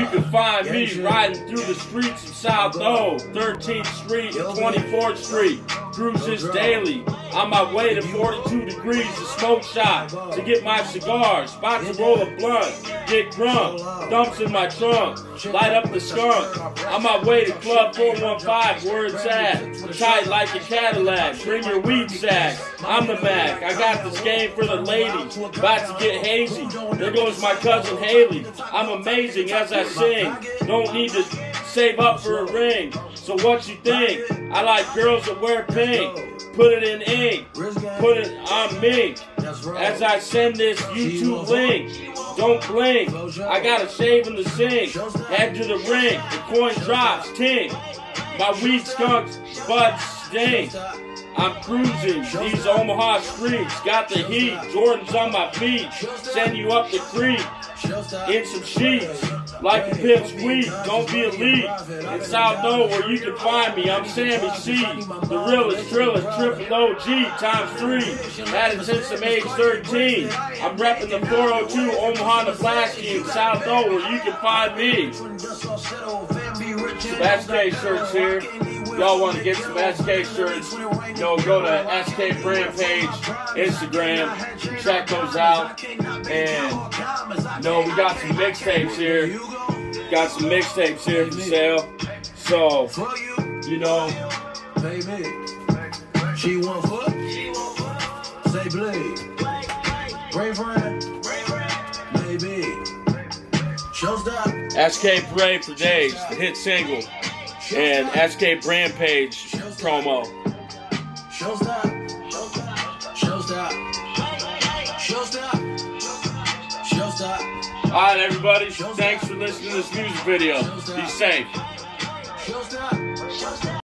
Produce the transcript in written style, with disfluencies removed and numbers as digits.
can find me riding through the streets of South O, 13th Street and 24th Street. Cruises daily. On my way to 42 degrees to smoke shop to get my cigars. About to roll a blunt, get drunk, dumps in my trunk, light up the skunk. On my way to Club 415, where it's at. Tight like a Cadillac, bring your weed sack. I'm the Mac, I got this game for the ladies. About to get hazy, there goes my cousin Haley. I'm amazing as I sing, don't need to save up for a ring. So what you think? I like girls that wear pink. Put it in ink, put it on mink. As I send this YouTube link, don't blink. I got a shave in the sink. Head to the rink, the coin drops, tink. My weed skunks, buds stink. I'm cruising these Omaha streets. Got the heat, Jordans on my feet. Send you up the creek in some sheets. Like a pimp's weed, don't be elite. In South O where you can find me, I'm Sammy C. The realest, trillest, triple OG times 3. Had it since I'm age 13. I'm repping the 402 Omaha, Nebraska in South O where you can find me. Some SK shirts here. Y'all want to get some SK shirts, go to SK brand page, Instagram, check those out. And we got some mixtapes here. Got some mixtapes here for sale. So, baby, she want foot, say blade, Ray friend, baby, showstop, SK Parade for Days, the hit single, and SK brand page promo. Showstop, showstop, showstop, showstop. Alright everybody, thanks for listening to this music video. Be safe. Showstop.